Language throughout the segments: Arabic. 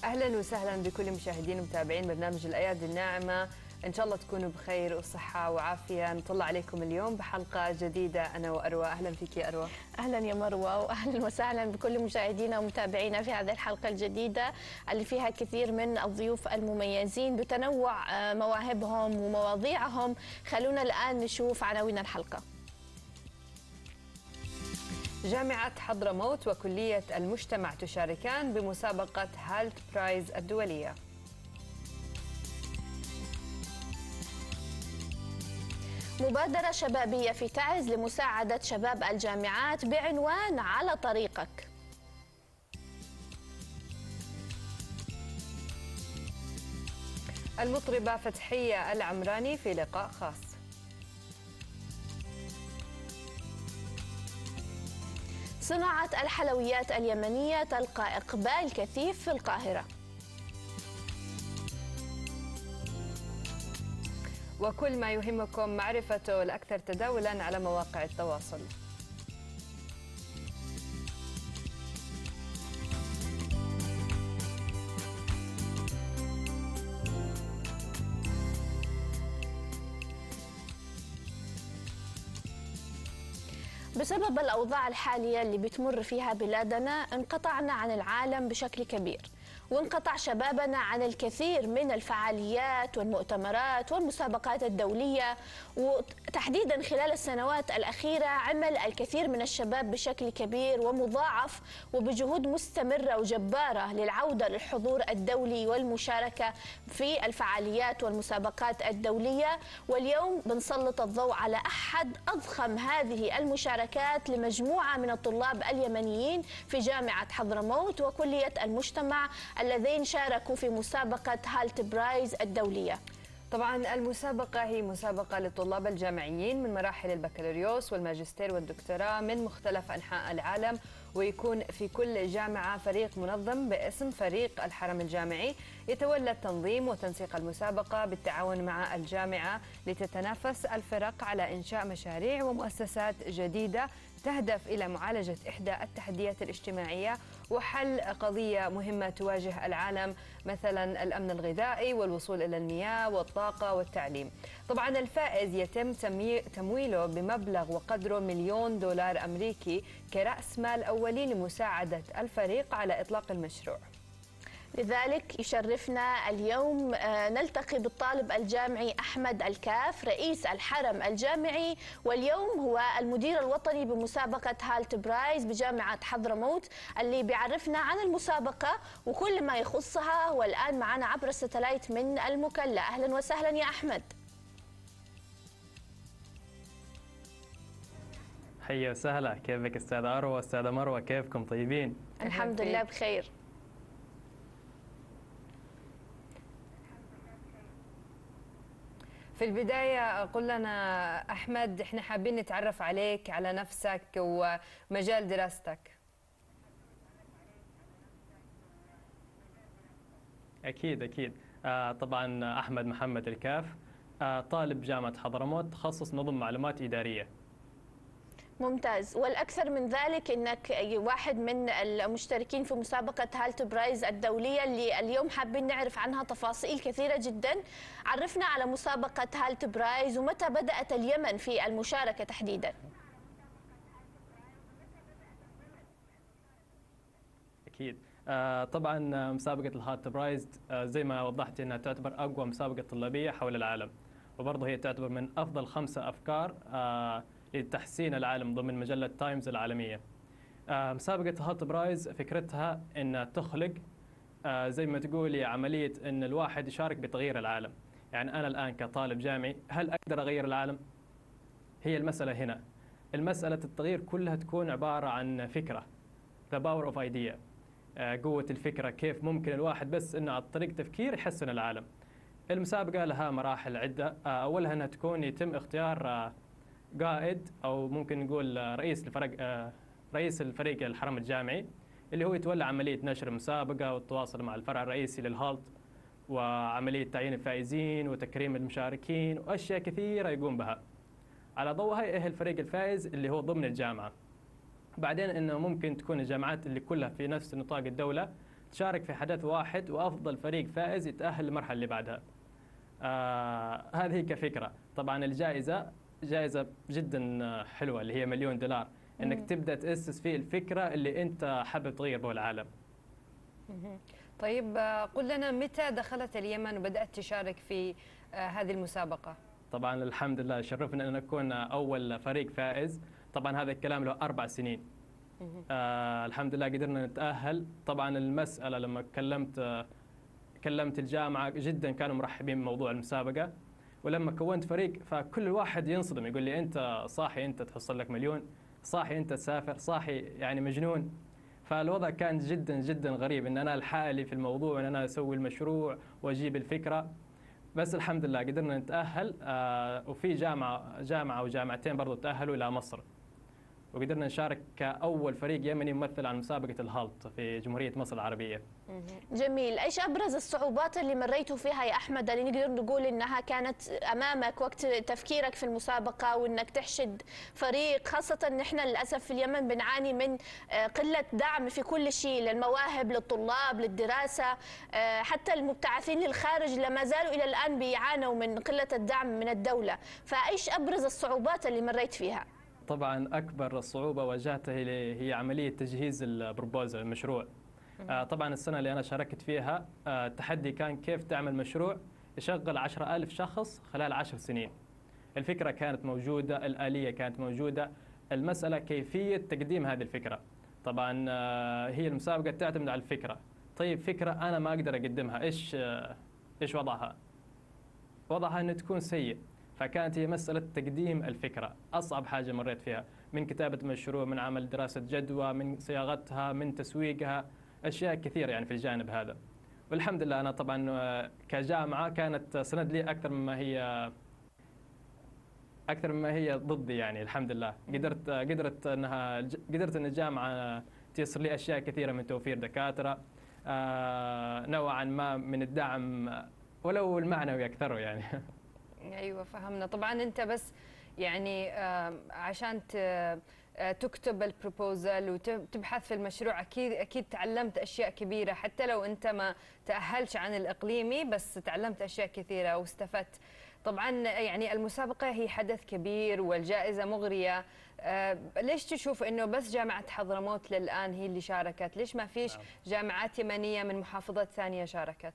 أهلا وسهلا بكل مشاهدين ومتابعين برنامج الأيادي الناعمة. إن شاء الله تكونوا بخير وصحة وعافية. نطلع عليكم اليوم بحلقة جديدة أنا وأروى. أهلا فيك يا أروى. أهلا يا مروة، وأهلا وسهلا بكل مشاهدينا ومتابعينا في هذه الحلقة الجديدة اللي فيها كثير من الضيوف المميزين بتنوع مواهبهم ومواضيعهم. خلونا الآن نشوف عناوين الحلقة. جامعة حضرموت وكلية المجتمع تشاركان بمسابقة هالت برايز الدولية. مبادرة شبابية في تعز لمساعدة شباب الجامعات بعنوان على طريقك. المطربة فتحية العمراني في لقاء خاص. صناعة الحلويات اليمنية تلقى إقبال كثيف في القاهرة. وكل ما يهمكم معرفته الأكثر تداولاً على مواقع التواصل. بسبب الأوضاع الحالية اللي بتمر فيها بلادنا انقطعنا عن العالم بشكل كبير، وانقطع شبابنا عن الكثير من الفعاليات والمؤتمرات والمسابقات الدولية، وتحديدا خلال السنوات الأخيرة عمل الكثير من الشباب بشكل كبير ومضاعف وبجهود مستمرة وجبارة للعودة للحضور الدولي والمشاركة في الفعاليات والمسابقات الدولية. واليوم بنسلط الضوء على أحد أضخم هذه المشاركات لمجموعة من الطلاب اليمنيين في جامعة حضرموت وكلية المجتمع الذين شاركوا في مسابقة هالت برايز الدولية. طبعا المسابقة هي مسابقة للطلاب الجامعيين من مراحل البكالوريوس والماجستير والدكتوراه من مختلف أنحاء العالم، ويكون في كل جامعة فريق منظم باسم فريق الحرم الجامعي يتولى التنظيم وتنسيق المسابقة بالتعاون مع الجامعة لتتنافس الفرق على إنشاء مشاريع ومؤسسات جديدة تهدف إلى معالجة إحدى التحديات الاجتماعية وحل قضية مهمة تواجه العالم، مثلا الأمن الغذائي والوصول إلى المياه والطاقة والتعليم. طبعا الفائز يتم تمويله بمبلغ وقدره $1,000,000 أمريكي كرأس مال أولي لمساعدة الفريق على إطلاق المشروع. لذلك يشرفنا اليوم نلتقي بالطالب الجامعي أحمد الكاف رئيس الحرم الجامعي، واليوم هو المدير الوطني بمسابقة هالت برايز بجامعة حضرموت اللي بيعرفنا عن المسابقة وكل ما يخصها. والآن معنا عبر الستلايت من المكلا. أهلا وسهلا يا أحمد. حيا وسهلا، كيفك أستاذة أروى أستاذة مروة؟ كيفكم؟ طيبين؟ الحمد لله بخير. في البداية قل لنا أحمد، إحنا حابين نتعرف عليك، على نفسك ومجال دراستك. أكيد. طبعا أحمد محمد الكاف، طالب جامعة حضرموت، تخصص نظم معلومات إدارية. ممتاز. والأكثر من ذلك أنك واحد من المشتركين في مسابقة هالت برايز الدولية اللي اليوم حابين نعرف عنها تفاصيل كثيرة جدا. عرفنا على مسابقة هالت برايز ومتى بدأت اليمن في المشاركة تحديدا. أكيد. طبعا مسابقة الهالت برايز زي ما وضحت أنها تعتبر أقوى مسابقة طلابية حول العالم، وبرضه هي تعتبر من أفضل 5 أفكار لتحسين العالم ضمن مجلة تايمز العالمية. مسابقة هالت برايز فكرتها أن تخلق زي ما تقولي عملية أن الواحد يشارك بتغيير العالم. يعني أنا الآن كطالب جامعي هل أقدر أغير العالم؟ هي المسألة هنا. المسألة التغيير كلها تكون عبارة عن فكرة، the power of idea، قوة الفكرة، كيف ممكن الواحد بس أنه عن طريق تفكير يحسن العالم. المسابقة لها مراحل عدة. أولها أنها يتم اختيار قائد أو ممكن نقول رئيس الفريق الحرم الجامعي، اللي هو يتولى عملية نشر المسابقة والتواصل مع الفرع الرئيسي للهالت وعملية تعيين الفائزين وتكريم المشاركين وأشياء كثيرة يقوم بها. على ضوءها يأهل الفريق الفائز اللي هو ضمن الجامعة. بعدين انه ممكن تكون الجامعات اللي كلها في نفس نطاق الدولة تشارك في حدث واحد وأفضل فريق فائز يتأهل للمرحلة اللي بعدها. هذه كفكرة. طبعا الجائزة جائزة جدا حلوة اللي هي $1,000,000 انك تبدا تاسس فيه الفكره اللي انت حابب تغير به العالم. طيب قل لنا متى دخلت اليمن وبدات تشارك في هذه المسابقه؟ طبعا الحمد لله شرفنا ان نكون اول فريق فائز. طبعا هذا الكلام له 4 سنين. الحمد لله قدرنا نتاهل. طبعا المساله لما كلمت الجامعه جدا كانوا مرحبين بموضوع المسابقه، ولما كونت فريق فكل واحد ينصدم يقول لي انت صاحي انت تحصل لك $1,000,000، صاحي انت تسافر، صاحي يعني مجنون. فالوضع كان جدا جدا غريب ان انا لحالي في الموضوع، ان انا اسوي المشروع واجيب الفكره. بس الحمد لله قدرنا نتاهل. وفي جامعه وجامعتين برضو تاهلوا الى مصر، وقدرنا نشارك كأول فريق يمني ممثل عن مسابقة الهالت في جمهورية مصر العربية. جميل. ايش ابرز الصعوبات اللي مريتوا فيها يا احمد اللي نقدر نقول انها كانت امامك وقت تفكيرك في المسابقة وانك تحشد فريق، خاصة ان احنا للاسف في اليمن بنعاني من قلة دعم في كل شيء، للمواهب، للطلاب، للدراسة، حتى المبتعثين للخارج لما زالوا الى الان بيعانوا من قلة الدعم من الدولة. فايش ابرز الصعوبات اللي مريت فيها؟ طبعا أكبر صعوبة واجهتها هي عملية تجهيز البروبوزل المشروع. طبعا السنة اللي أنا شاركت فيها التحدي كان كيف تعمل مشروع يشغل 10,000 شخص خلال 10 سنين. الفكرة كانت موجودة، الآلية كانت موجودة، المسألة كيفية تقديم هذه الفكرة. طبعا هي المسابقة تعتمد على الفكرة. طيب فكرة أنا ما أقدر أقدمها، إيش وضعها؟ وضعها أن تكون سيء. فكانت هي مسألة تقديم الفكرة أصعب حاجة مريت فيها، من كتابة مشروع، من عمل دراسة جدوى، من صياغتها، من تسويقها، أشياء كثيرة يعني في الجانب هذا. والحمد لله أنا طبعا كجامعة كانت سند لي أكثر مما هي ضدي يعني. الحمد لله قدرت أن الجامعة تيسر لي أشياء كثيرة من توفير دكاترة، نوعا ما من الدعم ولو المعنوي أكثره يعني. ايوه فهمنا. طبعا انت بس يعني عشان تكتب البروبوزل وتبحث في المشروع اكيد تعلمت اشياء كبيره، حتى لو انت ما تاهلش عن الاقليمي بس تعلمت اشياء كثيره واستفدت. طبعا يعني المسابقه هي حدث كبير والجائزه مغريه. ليش تشوف انه بس جامعه حضرموت للان هي اللي شاركت؟ ليش ما فيش جامعات يمنيه من محافظات ثانيه شاركت؟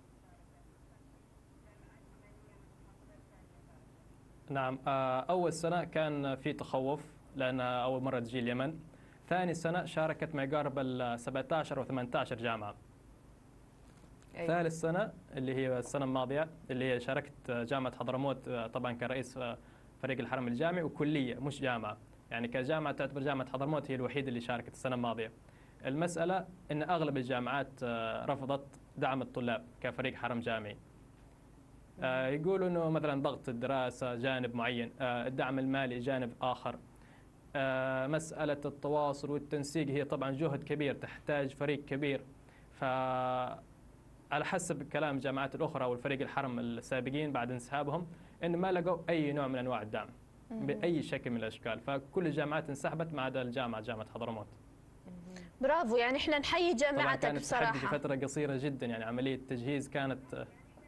نعم. أول سنة كان في تخوف لأن أول مرة تجي اليمن. ثاني سنة شاركت ما يقارب 17 أو 18 جامعة. ثالث سنة اللي هي السنة الماضية اللي هي شاركت جامعة حضرموت طبعا كرئيس فريق الحرم الجامعي وكلية مش جامعة، يعني كجامعة تعتبر جامعة حضرموت هي الوحيدة اللي شاركت السنة الماضية. المسألة أن أغلب الجامعات رفضت دعم الطلاب كفريق حرم جامعي. يقولوا انه مثلا ضغط الدراسه جانب معين، الدعم المالي جانب اخر، مساله التواصل والتنسيق هي طبعا جهد كبير تحتاج فريق كبير. فعلى حسب كلام الجامعات الاخرى والفريق الحرم السابقين بعد انسحابهم ان ما لقوا اي نوع من انواع الدعم باي شكل من الاشكال، فكل الجامعات انسحبت ما عدا جامعه حضرموت. برافو، يعني احنا نحيي جامعتك بصراحه. كانت في فتره قصيره جدا، يعني عمليه التجهيز كانت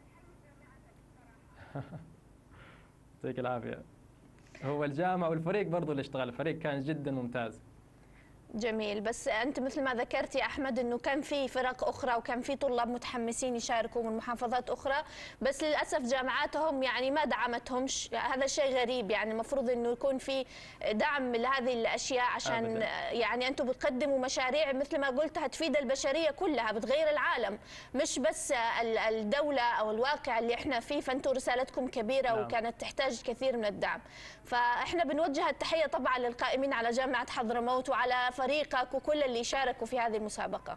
يعطيك العافية. هو الجامعة والفريق برضو اللي اشتغل، الفريق كان جدا ممتاز. جميل. بس أنت مثل ما ذكرت يا أحمد أنه كان في فرق أخرى وكان في طلاب متحمسين يشاركوا من محافظات أخرى، بس للأسف جامعاتهم يعني ما دعمتهمش. هذا شيء غريب، يعني المفروض أنه يكون في دعم لهذه الأشياء عشان أبداً. يعني أنتم بتقدموا مشاريع مثل ما قلت هتفيد البشرية كلها، بتغير العالم مش بس الدولة أو الواقع اللي احنا فيه، فأنتم رسالتكم كبيرة نعم. وكانت تحتاج كثير من الدعم. فاحنا بنوجه التحية طبعا للقائمين على جامعة حضرموت وعلى فريقك وكل اللي شاركوا في هذه المسابقة.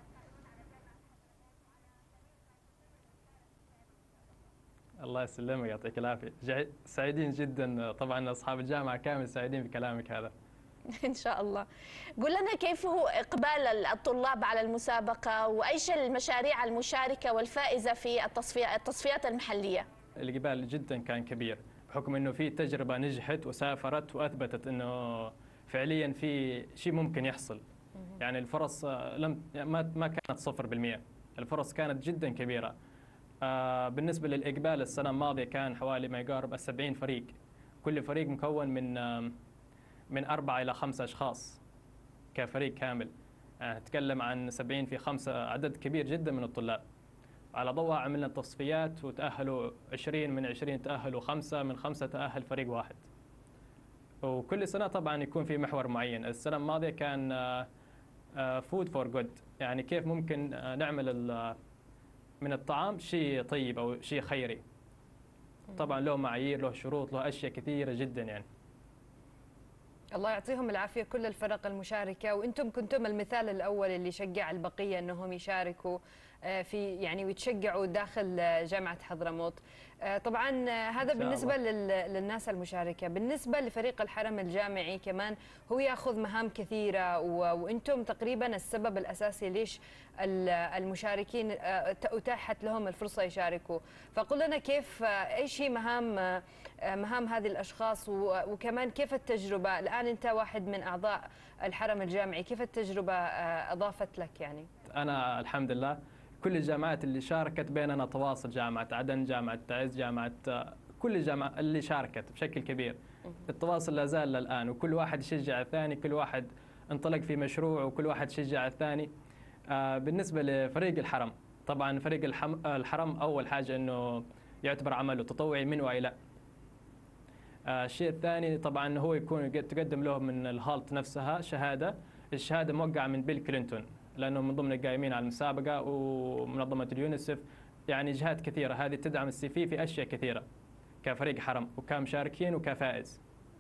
الله يسلمك يعطيك العافية. سعيدين جدا طبعا أصحاب الجامعة كامل سعيدين بكلامك هذا. إن شاء الله. قل لنا كيف هو إقبال الطلاب على المسابقة وأيش المشاريع المشاركة والفائزة في التصفيات المحلية؟ الإقبال جدا كان كبير بحكم أنه في تجربة نجحت وسافرت وأثبتت أنه فعليا في شيء ممكن يحصل. يعني الفرص لم ما كانت 0%. الفرص كانت جدا كبيرة. بالنسبة للإقبال السنة الماضية كان حوالي ما يقارب 70 فريق، كل فريق مكون من 4 إلى 5 أشخاص كفريق كامل. نتكلم عن 70 في 5، عدد كبير جدا من الطلاب. على ضوءها عملنا تصفيات وتأهلوا 20 من 20 تأهلوا 5 من 5 تأهل فريق واحد. وكل سنة طبعا يكون في محور معين. السنة الماضية كان فود فور جود، يعني كيف ممكن نعمل من الطعام شيء طيب أو شيء خيري. طبعا له معايير، له شروط، له أشياء كثيرة جدا يعني. الله يعطيهم العافية كل الفرق المشاركة، وانتم كنتم المثال الأول اللي شجع البقية انهم يشاركوا في يعني ويتشجعوا داخل جامعة حضرموت. طبعا هذا بالنسبة للناس المشاركة. بالنسبة لفريق الحرم الجامعي كمان هو يأخذ مهام كثيرة، وانتم تقريبا السبب الأساسي ليش المشاركين أتاحت لهم الفرصة يشاركوا. فقل لنا كيف، ايش هي مهام هذه الأشخاص، وكمان كيف التجربة الآن؟ أنت واحد من أعضاء الحرم الجامعي، كيف التجربة أضافت لك يعني؟ أنا الحمد لله كل الجامعات اللي شاركت بيننا تواصل، جامعة عدن، جامعة تعز، جامعة كل الجامعات اللي شاركت بشكل كبير. التواصل لا زال للآن، وكل واحد يشجع الثاني، كل واحد انطلق في مشروع وكل واحد شجع الثاني. بالنسبة لفريق الحرم، طبعا فريق الحرم أول حاجة أنه يعتبر عمله تطوعي من وإلى. الشيء الثاني طبعا هو يكون تقدم له من الهالت نفسها شهادة. الشهادة موقعة من بيل كلينتون، لأنه من ضمن القائمين على المسابقة، ومنظمة اليونيسف، يعني جهات كثيرة هذه تدعم السي في أشياء كثيرة كفريق حرم وكمشاركين وكفائز.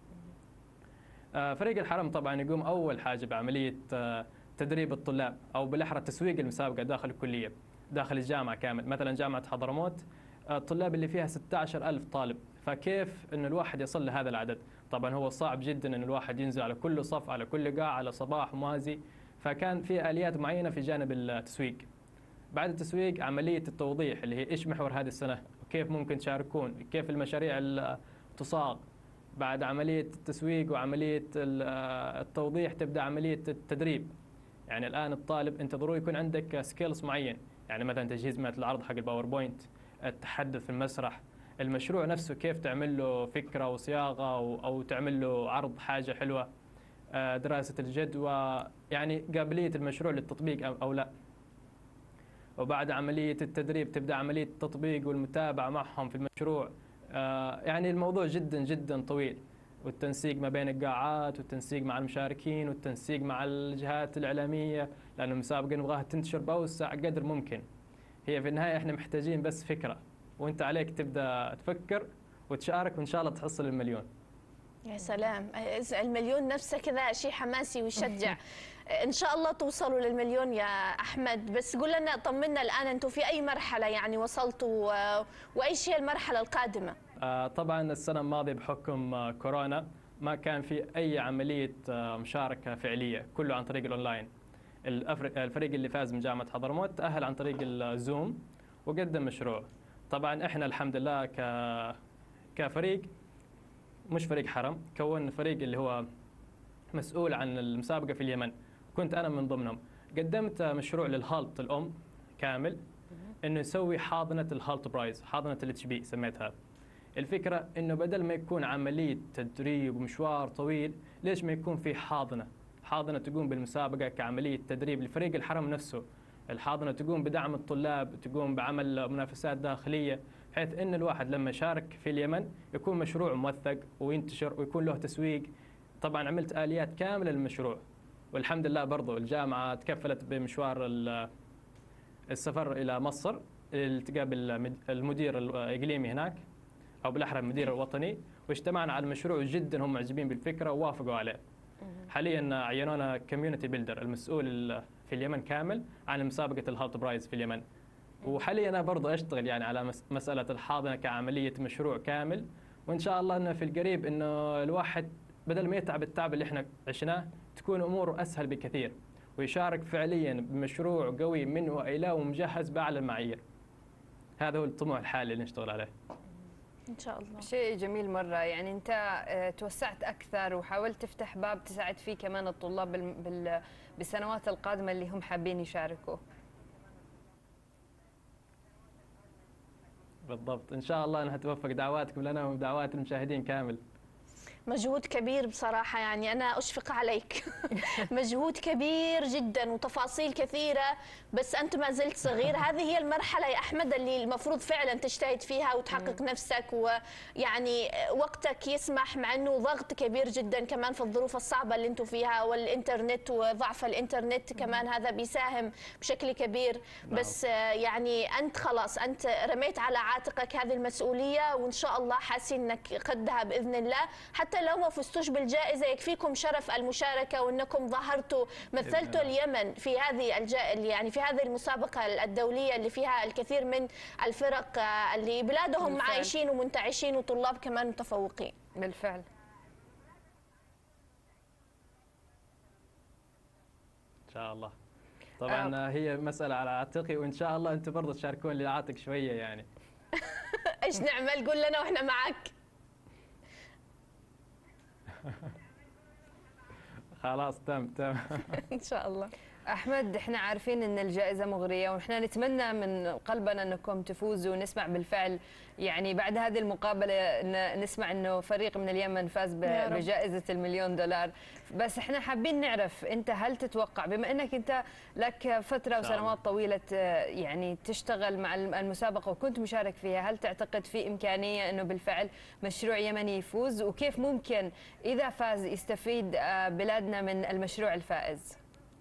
فريق الحرم طبعا يقوم أول حاجة بعملية تدريب الطلاب، أو بالأحرى تسويق المسابقة داخل الكلية، داخل الجامعة كامل. مثلا جامعة حضرموت الطلاب اللي فيها 16,000 طالب، فكيف أن الواحد يصل لهذا العدد؟ طبعا هو صعب جدا أن الواحد ينزل على كل صف، على كل قاعة، على صباح موازي. فكان في آليات معينة في جانب التسويق. بعد التسويق عملية التوضيح اللي هي إيش محور هذه السنة، وكيف ممكن تشاركون، كيف المشاريع تصاغ. بعد عملية التسويق وعملية التوضيح تبدأ عملية التدريب. يعني الآن الطالب أنت ضروري يكون عندك سكيلز معين، يعني مثلا تجهيز مادة العرض حق الباوربوينت، التحدث في المسرح، المشروع نفسه كيف تعمل له فكرة وصياغة أو تعمل له عرض حاجة حلوة، دراسة الجدوى، يعني قابلية المشروع للتطبيق أو لا. وبعد عملية التدريب تبدأ عملية التطبيق والمتابعة معهم في المشروع. يعني الموضوع جدا جدا طويل، والتنسيق ما بين القاعات، والتنسيق مع المشاركين، والتنسيق مع الجهات الإعلامية، لأن المسابقة نبغاها تنتشر بأوسع قدر ممكن. هي في النهاية احنا محتاجين بس فكرة، وانت عليك تبدأ تفكر وتشارك، وإن شاء الله تحصل المليون. يا سلام، المليون نفسه كذا شيء حماسي ويشجع. ان شاء الله توصلوا للمليون يا احمد. بس قول لنا، طمنا الان، انتم في اي مرحله يعني وصلتوا، وايش هي المرحله القادمه؟ طبعا السنه الماضيه بحكم كورونا ما كان في اي عمليه مشاركه فعليه، كله عن طريق الاونلاين. الفريق اللي فاز من جامعه حضرموت تاهل عن طريق الزوم وقدم مشروع. طبعا احنا الحمد لله كفريق، مش فريق حرم، كون فريق اللي هو مسؤول عن المسابقة في اليمن، كنت أنا من ضمنهم. قدمت مشروع للهالت الأم كامل، إنه يسوي حاضنة الهالت برايز، حاضنة الاتش بي سميتها. الفكرة إنه بدل ما يكون عملية تدريب ومشوار طويل، ليش ما يكون في حاضنة تقوم بالمسابقة كعملية تدريب لفريق الحرم نفسه. الحاضنة تقوم بدعم الطلاب، تقوم بعمل منافسات داخلية، بحيث إن الواحد لما يشارك في اليمن يكون مشروع موثق وينتشر ويكون له تسويق. طبعا عملت آليات كاملة للمشروع، والحمد لله برضو الجامعة تكفلت بمشوار السفر إلى مصر لالتقاء بالمدير الإقليمي هناك، أو بالأحرى المدير الوطني، واجتمعنا على المشروع، جدا هم معجبين بالفكرة ووافقوا عليه. حاليا عينونا كوميونتي بيلدر المسؤول في اليمن كامل عن مسابقة الهالت برايز في اليمن. وحاليا أنا برضو أشتغل يعني على مسألة الحاضنة كعملية مشروع كامل، وإن شاء الله أنه في القريب أنه الواحد بدل ما يتعب التعب اللي احنا عشناه تكون أموره أسهل بكثير، ويشارك فعليا بمشروع قوي من وإلى ومجهز بأعلى المعايير. هذا هو الطموح الحالي اللي نشتغل عليه. إن شاء الله. شيء جميل مرة. يعني أنت توسعت أكثر وحاولت تفتح باب تساعد فيه كمان الطلاب بالسنوات القادمة اللي هم حابين يشاركوا. بالضبط، إن شاء الله أنها توفق دعواتكم لنا ودعوات المشاهدين كامل. مجهود كبير بصراحة، يعني أنا أشفق عليك. مجهود كبير جدا وتفاصيل كثيرة، بس أنت ما زلت صغير. هذه هي المرحلة يا أحمد اللي المفروض فعلا تجتهد فيها وتحقق نفسك، ويعني وقتك يسمح، مع أنه ضغط كبير جدا كمان في الظروف الصعبة اللي أنتم فيها، والإنترنت وضعف الإنترنت كمان هذا بيساهم بشكل كبير. بس يعني أنت خلاص أنت رميت على عاتقك هذه المسؤولية، وإن شاء الله حاسين أنك قدها بإذن الله. حتى لو ما فزتوش بالجائزة يكفيكم شرف المشاركة، وأنكم ظهرتوا مثلتوا اليمن في هذه يعني في هذه المسابقة الدولية اللي فيها الكثير من الفرق اللي بلادهم بالفعل. عايشين ومنتعشين، وطلاب كمان متفوقين. بالفعل. إن شاء الله. طبعا هي مسألة على عاتقي، وإن شاء الله أنتم برضه تشاركون لي عاتق شوية يعني. إيش نعمل؟ قول لنا وإحنا معك. خلاص تم. إن شاء الله. أحمد، احنا عارفين ان الجائزة مغرية، ونحن نتمنى من قلبنا انكم تفوزوا، ونسمع بالفعل يعني بعد هذه المقابلة نسمع انه فريق من اليمن فاز بجائزة $1,000,000. بس احنا حابين نعرف انت هل تتوقع، بما انك انت لك فترة وسنوات طويلة يعني تشتغل مع المسابقة وكنت مشارك فيها، هل تعتقد في إمكانية انه بالفعل مشروع يمني يفوز؟ وكيف ممكن اذا فاز يستفيد بلادنا من المشروع الفائز؟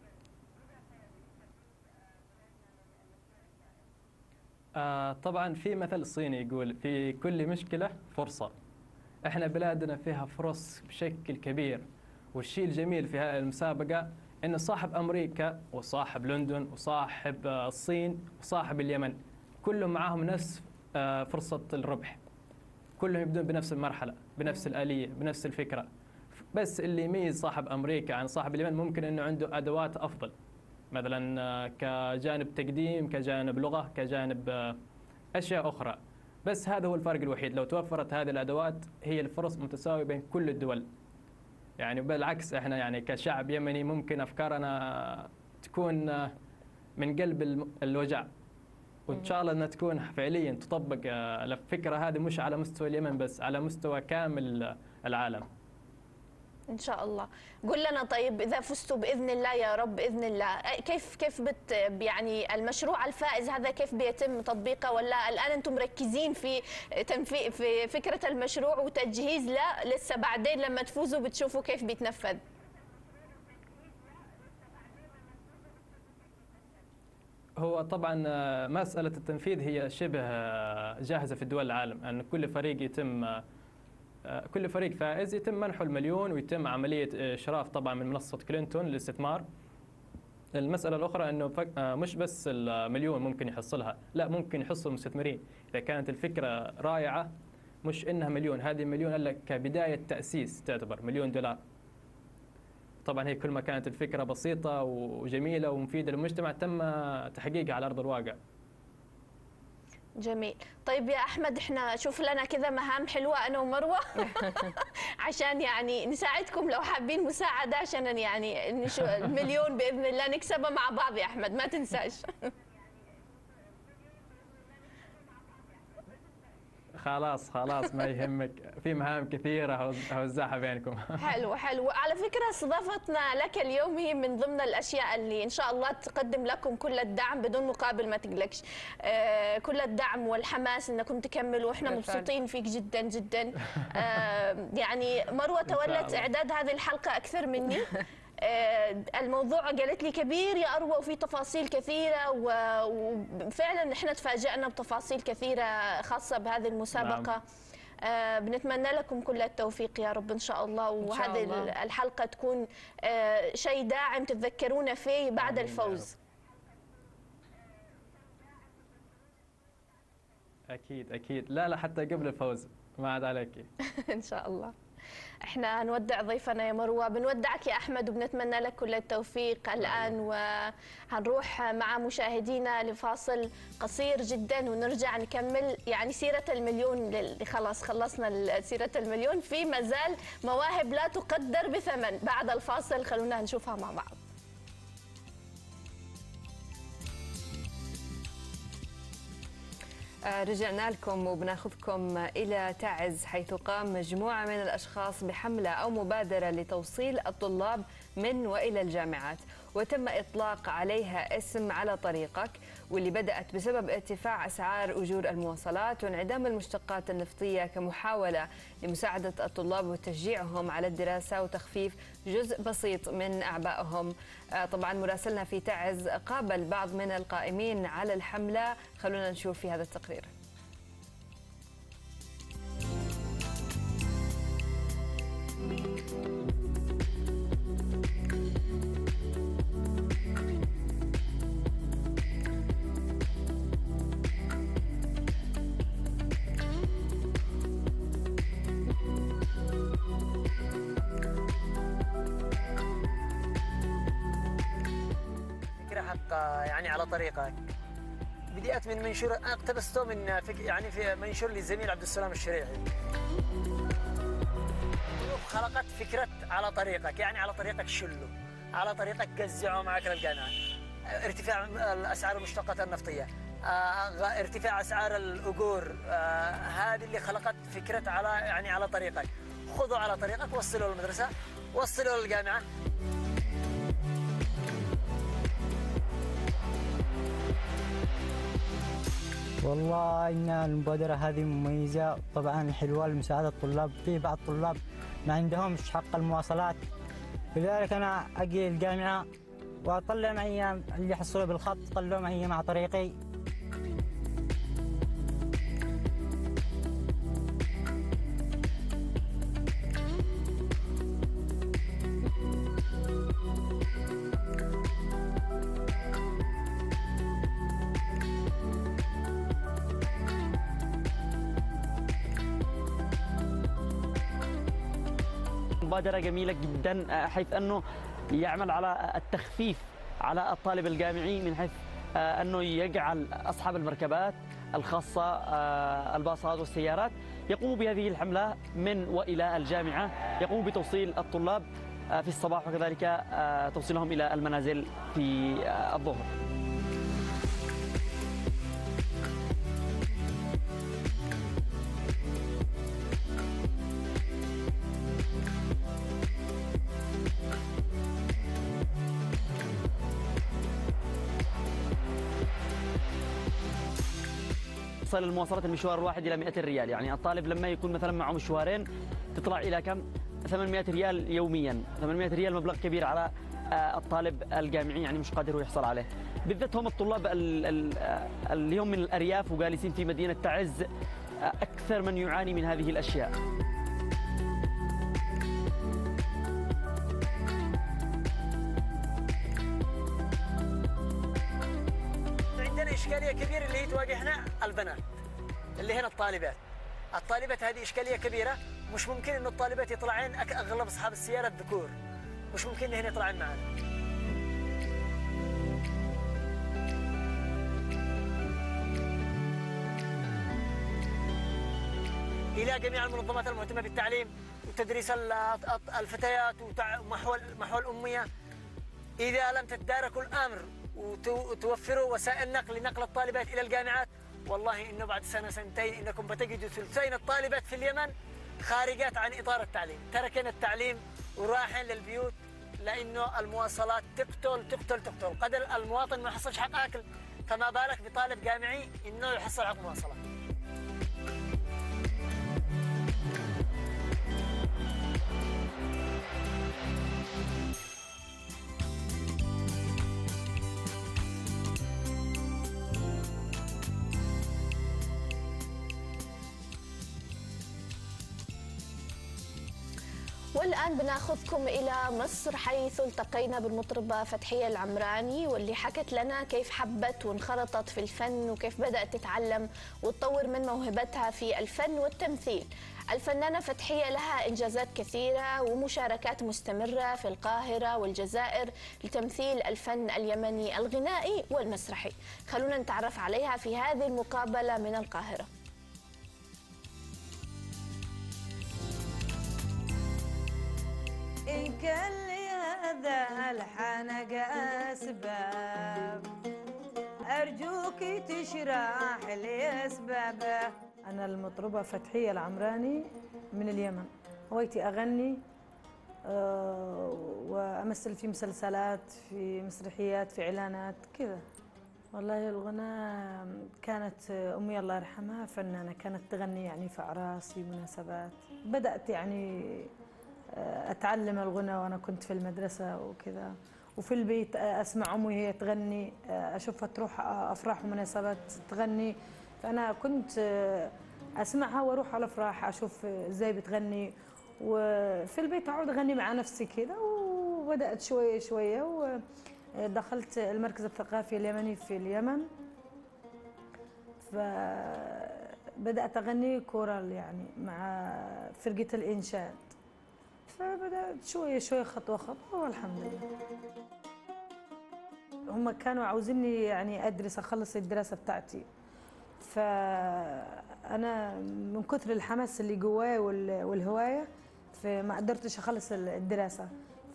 طبعا في مثل صيني يقول في كل مشكلة فرصة. احنا بلادنا فيها فرص بشكل كبير، والشيء الجميل في هذه المسابقة ان صاحب امريكا وصاحب لندن وصاحب الصين وصاحب اليمن كلهم معاهم نفس فرصة الربح. كلهم يبدون بنفس المرحلة، بنفس الآلية، بنفس الفكرة. بس اللي يميز صاحب امريكا عن صاحب اليمن ممكن انه عنده ادوات افضل، مثلا كجانب تقديم، كجانب لغة، كجانب أشياء أخرى. بس هذا هو الفرق الوحيد. لو توفرت هذه الأدوات هي الفرص متساوية بين كل الدول. يعني بالعكس احنا يعني كشعب يمني ممكن أفكارنا تكون من قلب الوجع، وإن شاء الله أنها تكون فعليا تطبق الفكرة هذه مش على مستوى اليمن بس على مستوى كامل العالم. إن شاء الله. قل لنا طيب، إذا فزتوا بإذن الله يا رب بإذن الله، كيف يعني المشروع الفائز هذا كيف بيتم تطبيقه؟ ولا الآن أنتم مركزين في في فكرة المشروع وتجهيز له، لسه بعدين لما تفوزوا بتشوفوا كيف بيتنفذ؟ هو طبعا مسألة التنفيذ هي شبه جاهزة في دول العالم، أن كل فريق فائز يتم منحه $1,000,000 ويتم عملية إشراف طبعا من منصة كلينتون للاستثمار. المسألة الأخرى أنه مش بس $1,000,000 ممكن يحصلها، لا ممكن يحصل المستثمرين إذا كانت الفكرة رائعة. مش إنها $1,000,000، هذه $1,000,000 إلا كبداية تأسيس تعتبر $1,000,000. طبعا هي كل ما كانت الفكرة بسيطة وجميلة ومفيدة للمجتمع تم تحقيقها على أرض الواقع. جميل. طيب يا أحمد، احنا شوف لنا كذا مهام حلوة أنا ومروة عشان يعني نساعدكم لو حابين مساعدة، عشان يعني $1,000,000 بإذن الله نكسبها مع بعض يا أحمد، ما تنساش. خلاص ما يهمك، في مهام كثيرة هوزعها بينكم. حلو. على فكرة استضافتنا لك اليوم هي من ضمن الأشياء اللي إن شاء الله تقدم لكم كل الدعم بدون مقابل، ما تقلقش. كل الدعم والحماس أنكم تكملوا، وإحنا مبسوطين فيك جدا جدا. يعني مروة تولت إعداد هذه الحلقة أكثر مني. الموضوع قالت لي كبير يا أروى وفي تفاصيل كثيرة، وفعلا احنا تفاجأنا بتفاصيل كثيرة خاصة بهذه المسابقة. بنتمنى لكم كل التوفيق يا رب إن شاء الله، وهذه الحلقة تكون شيء داعم تتذكرونا فيه بعد الفوز. أكيد لا حتى قبل الفوز ما عاد عليك. إن شاء الله. احنا نودع ضيفنا يا مروة، بنودعك يا أحمد وبنتمنى لك كل التوفيق الآن، وهنروح مع مشاهدينا لفاصل قصير جدا ونرجع نكمل يعني سيرة المليون اللي خلاص خلصنا سيرة المليون، في مازال مواهب لا تقدر بثمن. بعد الفاصل خلونا نشوفها مع بعض. رجعنا لكم وبناخذكم إلى تعز، حيث قام مجموعة من الأشخاص بحملة أو مبادرة لتوصيل الطلاب من وإلى الجامعات، وتم إطلاق عليها اسم على طريقك، واللي بدأت بسبب ارتفاع أسعار أجور المواصلات وانعدام المشتقات النفطية كمحاولة لمساعدة الطلاب وتشجيعهم على الدراسة وتخفيف جزء بسيط من أعبائهم. طبعا مراسلنا في تعز قابل بعض من القائمين على الحملة، خلونا نشوف في هذا التقرير. يعني على طريقك. بدأت من منشور اقتبسته من يعني في منشور للزميل عبد السلام الشريعي. خلقت فكرة على طريقك، يعني على طريقك شلو، على طريقك جزعوا معك للجامعة. ارتفاع الأسعار المشتقات النفطية، ارتفاع أسعار الأجور، هذه اللي خلقت فكرة على يعني على طريقك. خذوا على طريقك، وصلوا للمدرسة، وصلوا للجامعة. والله إن المبادرة هذه مميزة طبعا، حلوة لمساعدة الطلاب. في بعض الطلاب ما عندهمش حق المواصلات، لذلك أنا أجي الجامعة وأطلع معي اللي يحصلوا بالخط، طلعوا معي مع طريقي. مبادرة جميلة جدا، حيث أنه يعمل على التخفيف على الطالب الجامعي، من حيث أنه يجعل أصحاب المركبات الخاصة الباصات والسيارات يقوموا بهذه الحملة من وإلى الجامعة، يقوموا بتوصيل الطلاب في الصباح وكذلك توصيلهم إلى المنازل في الظهر. تصل المواصلات المشوار الواحد إلى 200 ريال، يعني الطالب لما يكون مثلا معه مشوارين تطلع إلى كم؟ 800 ريال يوميا. 800 ريال مبلغ كبير على الطالب الجامعي، يعني مش قادر يحصل عليه، بالذات هم الطلاب اللي هم من الأرياف وجالسين في مدينة تعز، أكثر من يعاني من هذه الأشياء. إشكالية كبيرة اللي هي تواجهنا البنات اللي هنا الطالبات هذه إشكالية كبيرة. مش ممكن إنه الطالبات يطلعين، أغلب أصحاب السيارة الذكور، مش ممكن إن هنا يطلعين معنا. إلى جميع المنظمات المهتمة بالتعليم وتدريس الفتيات ومحو الأمية، إذا لم تتداركوا الأمر وتوفروا وسائل لنقل الطالبات إلى الجامعات، والله إنه بعد سنة سنتين إنكم بتجدوا ثلثين الطالبات في اليمن خارجات عن إطار التعليم، تركنا التعليم وراحين للبيوت، لأنه المواصلات تقتل. قد المواطن ما يحصلش حق أكل، فما بالك بطالب جامعي إنه يحصل حق مواصلات. والآن بناخذكم إلى مصر، حيث التقينا بالمطربة فتحية العمراني، واللي حكت لنا كيف حبت وانخرطت في الفن وكيف بدأت تتعلم وتطور من موهبتها في الفن والتمثيل. الفنانة فتحية لها إنجازات كثيرة ومشاركات مستمرة في القاهرة والجزائر لتمثيل الفن اليمني الغنائي والمسرحي. خلونا نتعرف عليها في هذه المقابلة من القاهرة. إن كان لي هذا الحنق أسباب أرجوك تشرح لي أسبابه. أنا المطربة فتحية العمراني من اليمن. هوايتي أغني وأمثل في مسلسلات، في مسرحيات، في إعلانات كذا. والله الغناء كانت أمي الله يرحمها فنانة، كانت تغني يعني في أعراس، في مناسبات. بدأت يعني أتعلم الغناء وأنا كنت في المدرسة وكذا، وفي البيت أسمع أمي وهي تغني، أشوفها تروح أفراح ومناسبات تغني، فأنا كنت أسمعها وأروح على الأفراح أشوف إزاي بتغني، وفي البيت أقعد أغني مع نفسي كذا. وبدأت شوية شوية ودخلت المركز الثقافي اليمني في اليمن، فبدأت أغني كورال يعني مع فرقة الإنشاد، فبدأت شوية شوية خطوة خطوة والحمد لله. هم كانوا عاوزيني يعني أدرس، أخلص الدراسة بتاعتي، فأنا من كثر الحماس اللي جواي والهواية فما قدرتش أخلص الدراسة،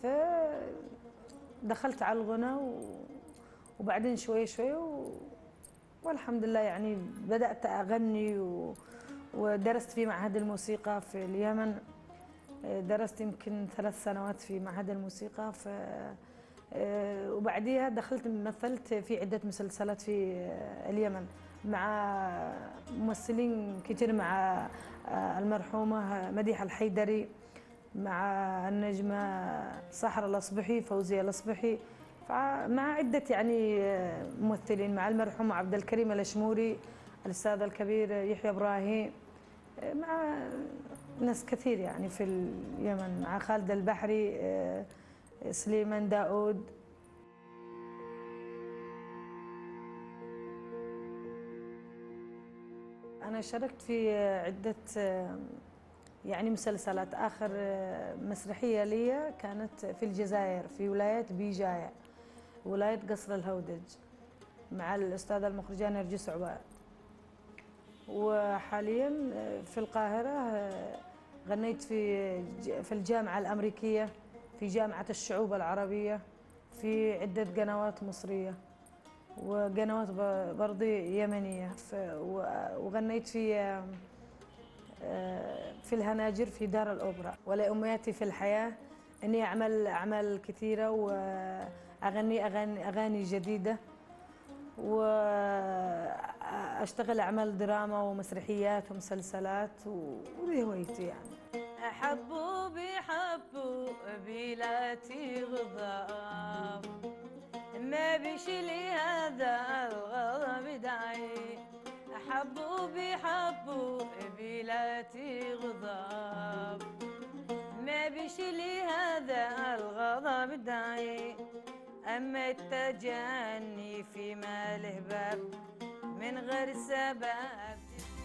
فدخلت على الغناء وبعدين شوية شوية والحمد لله يعني بدأت أغني ودرست في معهد الموسيقى في اليمن. درست يمكن 3 سنوات في معهد الموسيقى، وبعديها دخلت مثلت في عدة مسلسلات في اليمن مع ممثلين كتير، مع المرحومة مديحة الحيدري، مع النجمة سحر الأصبحي، فوزية الأصبحي، مع عدة يعني ممثلين، مع المرحوم عبد الكريم الأشموري، الأستاذ الكبير يحيى إبراهيم، مع ناس كثير يعني في اليمن، مع خالد البحري، سليمان داود. أنا شاركت في عدة يعني مسلسلات. آخر مسرحية لي كانت في الجزائر في ولاية بيجاية، ولاية قصر الهودج، مع الأستاذة المخرجة نرجس عباد. وحاليا في القاهرة غنيت في الجامعة الأمريكية، في جامعة الشعوب العربية، في عدة قنوات مصرية وقنوات برضه يمنية، وغنيت في الهناجر في دار الأوبرا. ولأمنياتي في الحياة أني أعمل أعمال كثيرة وأغني أغاني جديدة، وأشتغل أعمال دراما ومسرحيات ومسلسلات، وذي هوايتي يعني. حبوا بلا تغضب، ما بيشلي هذا الغضب داعي. حبوا بلا تغضب، ما بيشلي هذا الغضب داعي. أما التجاني في ماله باب من غير سبب.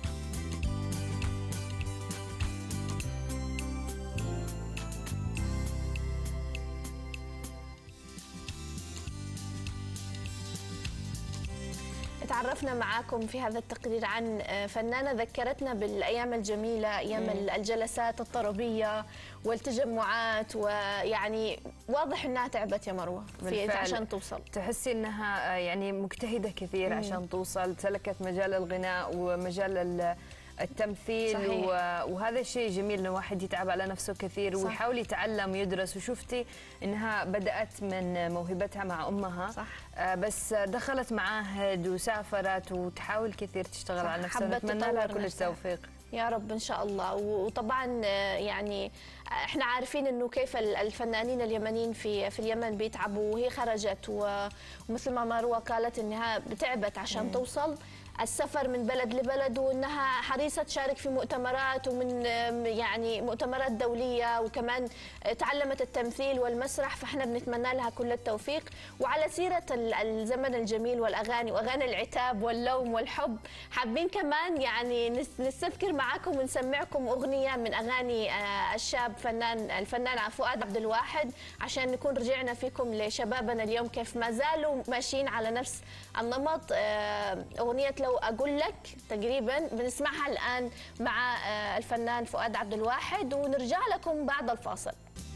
تعرفنا معاكم في هذا التقرير عن فنانة ذكرتنا بالأيام الجميلة، أيام الجلسات الطربية والتجمعات، ويعني واضح أنها تعبت يا مروة عشان توصل. تحسي أنها يعني مجتهدة كثير عشان توصل، سلكت مجال الغناء ومجال التمثيل. صحيح. وهذا الشيء جميل انه واحد يتعب على نفسه كثير. صح. ويحاول يتعلم ويدرس. وشفتي انها بدأت من موهبتها مع امها. صح. بس دخلت معاهد وسافرت وتحاول كثير تشتغل على نفسها. نتمنى لها كل التوفيق يا رب ان شاء الله. وطبعا يعني احنا عارفين انه كيف الفنانين اليمنيين في اليمن بيتعبوا، وهي خرجت ومثل ما مروه قالت انها تعبت عشان توصل. السفر من بلد لبلد، وأنها حريصة تشارك في مؤتمرات ومن يعني مؤتمرات دولية، وكمان تعلمت التمثيل والمسرح، فاحنا بنتمنى لها كل التوفيق. وعلى سيرة الزمن الجميل والأغاني وأغاني العتاب واللوم والحب، حابين كمان يعني نستذكر معاكم ونسمعكم أغنية من أغاني الشاب الفنان فؤاد عبد الواحد، عشان نكون رجعنا فيكم لشبابنا اليوم كيف ما زالوا ماشيين على نفس النمط. أغنية لو أقول لك تقريبا بنسمعها الآن مع الفنان فؤاد عبد الواحد، ونرجع لكم بعد الفاصل.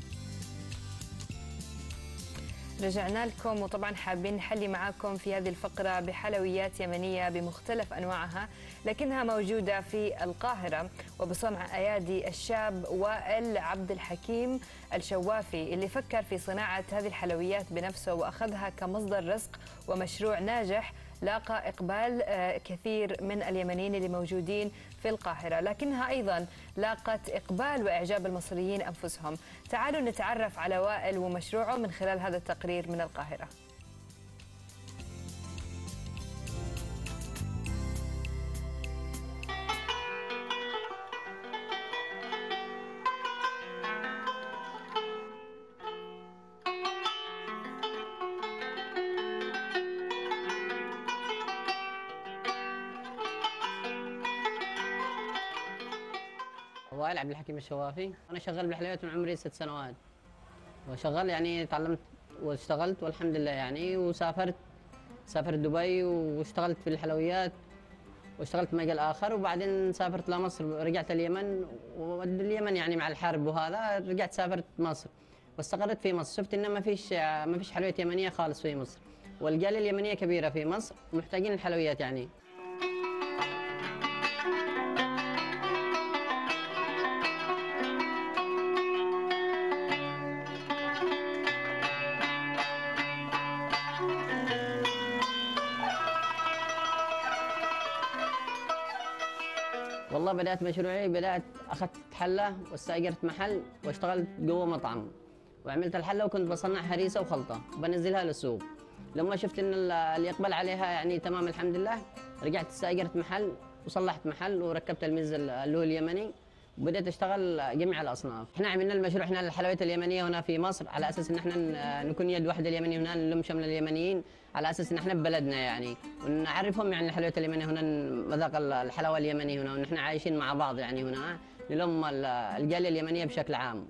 رجعنا لكم، وطبعا حابين نحلي معاكم في هذه الفقرة بحلويات يمنية بمختلف أنواعها، لكنها موجودة في القاهرة وبصنع أيادي الشاب وائل عبد الحكيم الشوافي، اللي فكر في صناعة هذه الحلويات بنفسه وأخذها كمصدر رزق ومشروع ناجح لاقى إقبال كثير من اليمنيين اللي موجودين في القاهرة، لكنها أيضا لاقت إقبال وإعجاب المصريين أنفسهم. تعالوا نتعرف على وائل ومشروعه من خلال هذا التقرير من القاهرة. وائل عبد الحكيم الشوافي. أنا شغال بالحلويات من عمري 6 سنوات، وشغال يعني تعلمت واشتغلت والحمد لله يعني، وسافرت دبي واشتغلت في الحلويات واشتغلت في مجال آخر، وبعدين سافرت لمصر، رجعت اليمن، واليمن يعني مع الحرب وهذا رجعت سافرت مصر واستقرت في مصر. شفت إن ما فيش حلويات يمنية خالص في مصر، والجالية اليمنية كبيرة في مصر محتاجين الحلويات يعني. والله بدأت مشروعي، أخذت حلة واستأجرت محل واشتغلت جوا مطعم، وعملت الحلة وكنت بصنع هريسة وخلطة وبنزلها للسوق. لما شفت إن اللي يقبل عليها يعني تمام الحمد لله، رجعت استأجرت محل وصلحت محل وركبت الميز اللي هو اليمني، وبدأت أشتغل جميع الأصناف. إحنا عملنا المشروع هنا الحلويات اليمنية هنا في مصر، على أساس إن إحنا نكون يد واحدة اليمني هنا، نلم شمل اليمنيين، على أساس إن إحنا ببلدنا يعني، ونعرفهم يعني الحلويات اليمنية هنا، مذاق الحلاوة اليمني هنا، وإن إحنا عايشين مع بعض يعني هنا، نلم الجالية اليمنية بشكل عام.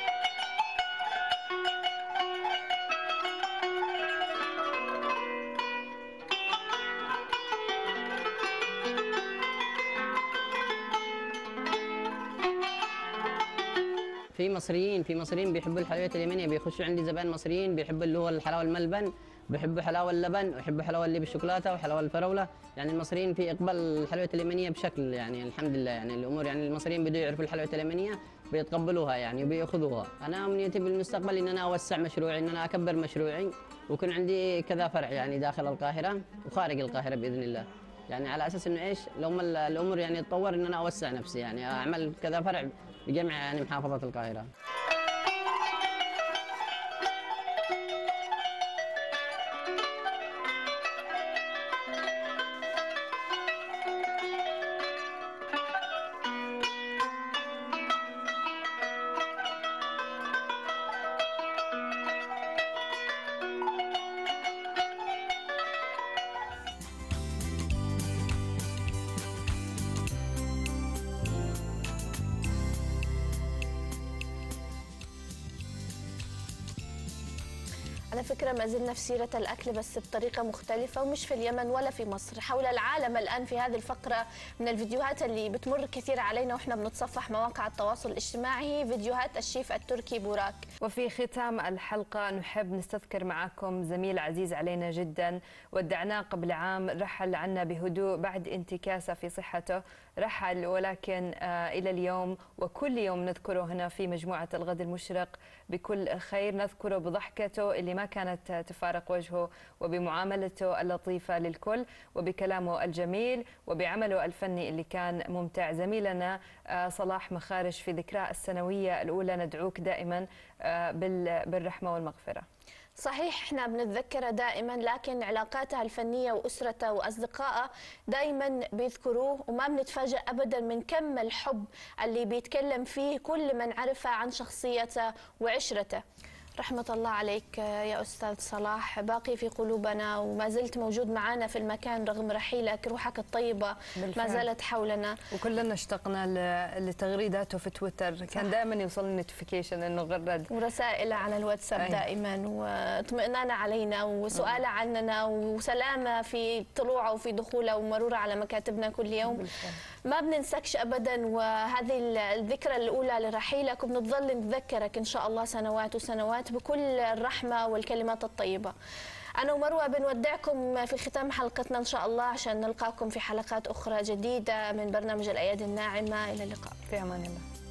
في مصريين بيحبوا الحلويات اليمنيه، بيخشوا عندي زبائن مصريين بيحبوا اللي هو الحلاوه الملبن، بيحبوا حلاوه اللبن، ويحبوا حلاوه اللي بالشوكولاته وحلاوه الفراوله. يعني المصريين في اقبال الحلويات اليمنيه بشكل يعني الحمد لله، يعني الامور يعني المصريين بدوا يعرفوا الحلويات اليمنيه بيتقبلوها يعني وبياخذوها. انا امنيتي بالمستقبل ان انا اوسع مشروعي، ان انا اكبر مشروعي، ويكون عندي كذا فرع يعني داخل القاهره وخارج القاهره باذن الله، يعني على اساس انه ايش لما الامور يعني تطور ان انا اوسع نفسي، يعني اعمل كذا فرع بجميع يعني محافظات القاهره. على فكرة ما زلنا في سيرة الأكل بس بطريقة مختلفة، ومش في اليمن ولا في مصر، حول العالم الآن. في هذه الفقرة من الفيديوهات اللي بتمر كثير علينا وإحنا بنتصفح مواقع التواصل الاجتماعي، فيديوهات الشيف التركي بوراك. وفي ختام الحلقة نحب نستذكر معكم زميل عزيز علينا جدا، ودعناه قبل عام، رحل عنا بهدوء بعد انتكاسة في صحته، رحل ولكن إلى اليوم وكل يوم نذكره هنا في مجموعة الغد المشرق بكل خير، نذكره بضحكته اللي ما كانت تفارق وجهه، وبمعاملته اللطيفة للكل، وبكلامه الجميل، وبعمله الفني اللي كان ممتع. زميلنا صلاح مخارج في ذكراه السنوية الأولى ندعوك دائما بالرحمة والمغفرة. صحيح احنا بنتذكرها دائما، لكن علاقاتها الفنيه واسرتها واصدقائها دائما بيذكروه، وما بنتفاجئ ابدا من كم الحب اللي بيتكلم فيه كل من عرفها عن شخصيته وعشرته. رحمة الله عليك يا أستاذ صلاح، باقي في قلوبنا وما زلت موجود معنا في المكان رغم رحيلك. روحك الطيبة ما زالت حولنا، وكلنا اشتقنا لتغريداته في تويتر. كان دائما يوصلني نوتيفيكيشن انه غرد، ورسائل على الواتساب دائما، واطمئنان علينا وسؤاله عننا وسلامه في طلوعه وفي دخوله ومروره على مكاتبنا كل يوم. ما بننسكش ابدا، وهذه الذكرى الاولى لرحيلك، وبنظل نتذكرك ان شاء الله سنوات وسنوات بكل الرحمه والكلمات الطيبه. أنا ومروة بنودعكم في ختام حلقتنا إن شاء الله، عشان نلقاكم في حلقات أخرى جديدة من برنامج الأيادي الناعمة. إلى اللقاء. في أمان الله.